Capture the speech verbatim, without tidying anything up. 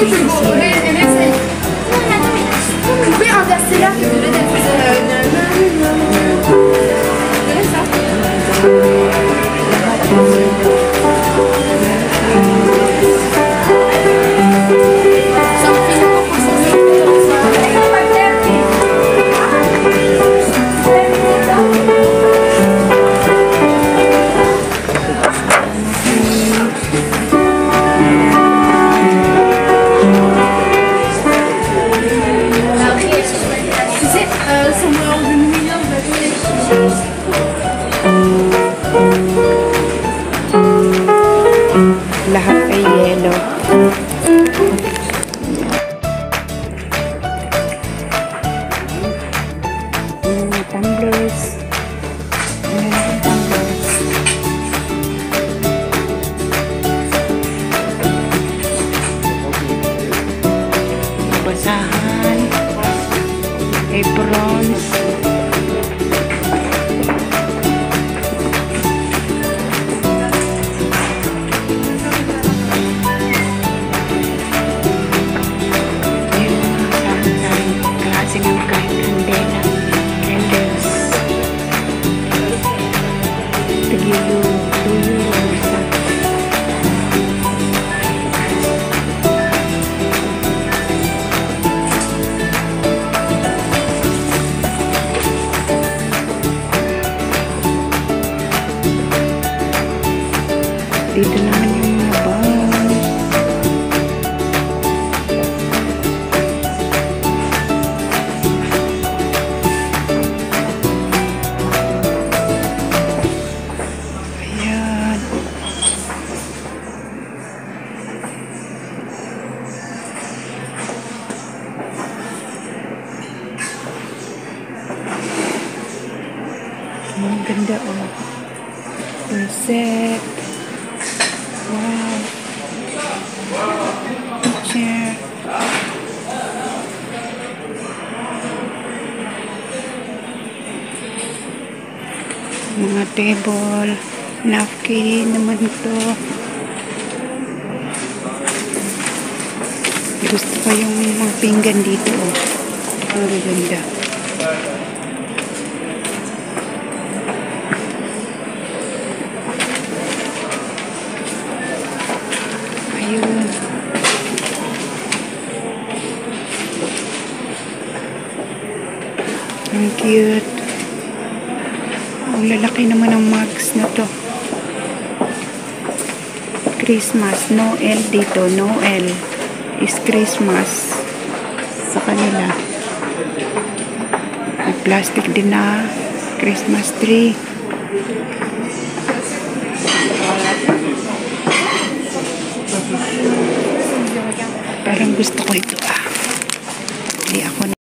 je vais vous essayer. Vous pouvez inverser là. Lahat ay yellow. Mga tumblers. Mga tumblers. Basahan. Aprons. Dito naman yung mga bangs. Ayan. Ang ganda oh. Reset. Wow. Chair. Mga table. Napkin naman ito. Gusto ko yung mga pinggan dito. Oh. Ang ganda. Ayun. Ang cute. Ang lalaki naman ng mugs na to. Christmas. Noel dito. Noel is Christmas sa kanila. May plastic din na Christmas tree. Parang gusto ko ito ah. Hindi ako